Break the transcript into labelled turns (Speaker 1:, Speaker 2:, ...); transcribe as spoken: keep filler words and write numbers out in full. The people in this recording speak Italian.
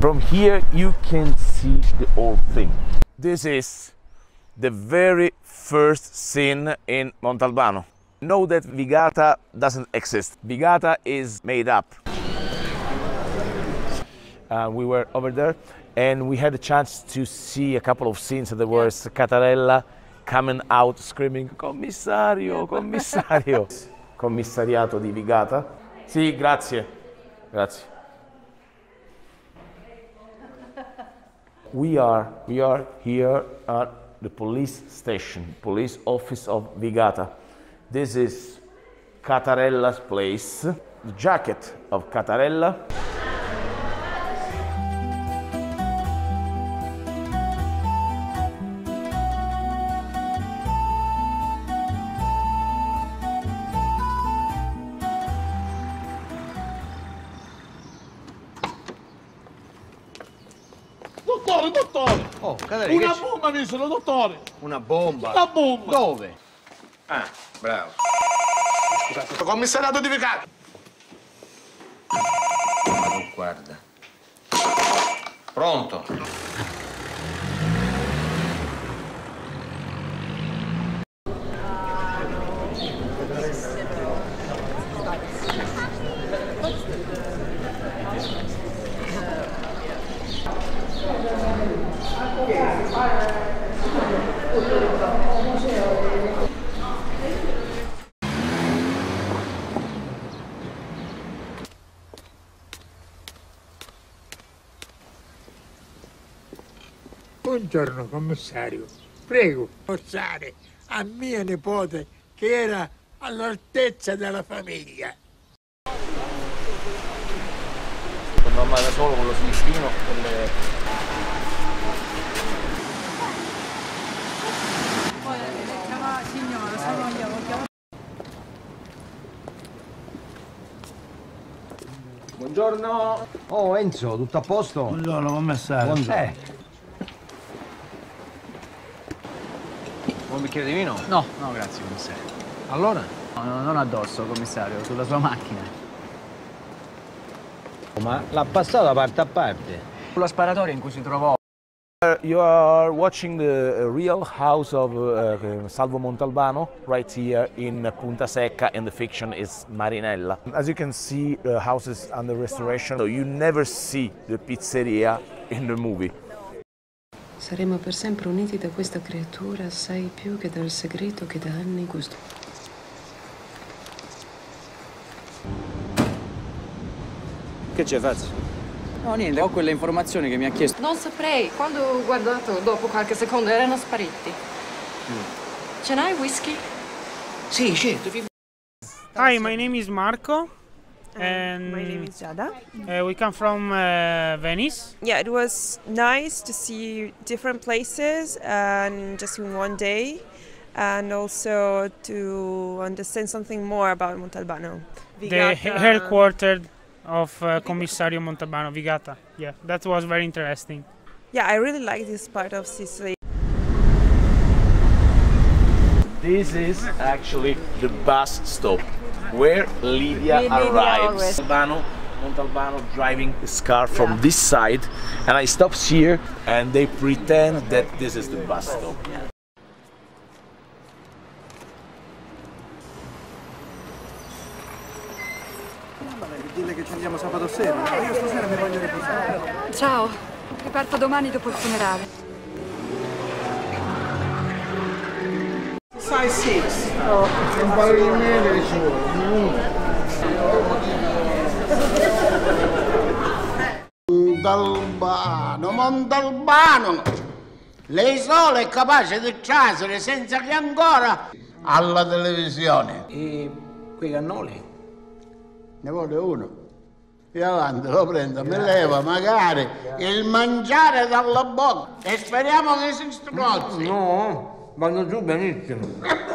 Speaker 1: From here you can see the whole thing. This is the very first scene in Montalbano. Know that Vigata doesn't exist. Vigata is made up. Uh, we were over there and we had a chance to see a couple of scenes. There was Catarella coming out screaming "Commissario, commissario!" Commissariato di Vigata. Sì, grazie. Grazie. We are, we are here at the police station, police office of Vigata. This is Catarella's place. The jacket of Catarella.
Speaker 2: Dottore, dottore!
Speaker 3: Oh, Catarella,
Speaker 2: una
Speaker 3: che
Speaker 2: bomba mi sono, dottore!
Speaker 3: Una bomba?
Speaker 2: Una bomba!
Speaker 3: Dove? Ah, bravo.
Speaker 2: Scusate, commissariato di Vigata!
Speaker 3: Oh, guarda. Pronto?
Speaker 4: Buongiorno commissario, prego forzare a mia nipote che era all'altezza della famiglia.
Speaker 1: Con mamma da solo con lo slittino con le...
Speaker 5: Signora, sono io.
Speaker 3: Buongiorno. Oh Enzo, tutto a posto?
Speaker 6: Buongiorno commissario.
Speaker 3: Buongiorno. Eh. Un bicchiere di vino?
Speaker 6: No, no, grazie commissario.
Speaker 3: Allora?
Speaker 6: No, no, non addosso, commissario, sulla sua macchina.
Speaker 3: Ma l'ha passato da parte a parte?
Speaker 6: Sulla sparatoria in cui si trovò.
Speaker 1: You are watching the real house of uh, Salvo Montalbano right here in Punta Secca, and the fiction is Marinella. As you can see, the house is under restoration, so you never see the pizzeria in the movie.
Speaker 7: Saremo per sempre uniti da questa creatura assai più che dal segreto che da anni gusto.
Speaker 3: Che c'è, Fazio?
Speaker 6: No, niente, ho quelle informazioni che mi ha chiesto.
Speaker 7: Non saprei, quando ho guardato dopo qualche secondo erano spariti. Mm. Ce n'hai whisky?
Speaker 3: Sì, certo.
Speaker 8: Hi, my name is Marco.
Speaker 9: And my name is Jada.
Speaker 8: Uh, we come from uh, Venice.
Speaker 9: Yeah, it was nice to see different places and just in one day, and also to understand something more about Montalbano.
Speaker 8: The headquarters of uh, Commissario Montalbano, Vigata. Yeah, that was very interesting.
Speaker 9: Yeah, I really like this part of Sicily.
Speaker 1: This is actually the bus stop where Lydia,
Speaker 9: Lydia
Speaker 1: arrives. Montalbano, Montalbano driving his car from yeah. this side, and I stop here and they pretend that this is the bus stop.
Speaker 10: Dille che ci andiamo sabato sera, io stasera mi voglio riposare.
Speaker 11: Ciao, riparto domani dopo il funerale.
Speaker 10: Size six. Oh, un paio di mele ci vuole.
Speaker 12: Montalbano, Montalbano! Lei solo è capace di trasere senza che ancora alla televisione.
Speaker 3: E quei cannoli?
Speaker 12: Ne vuole uno. E avanti, lo prendo, mi leva magari il mangiare dalla bocca e speriamo che si strozzi.
Speaker 3: No, vanno giù benissimo.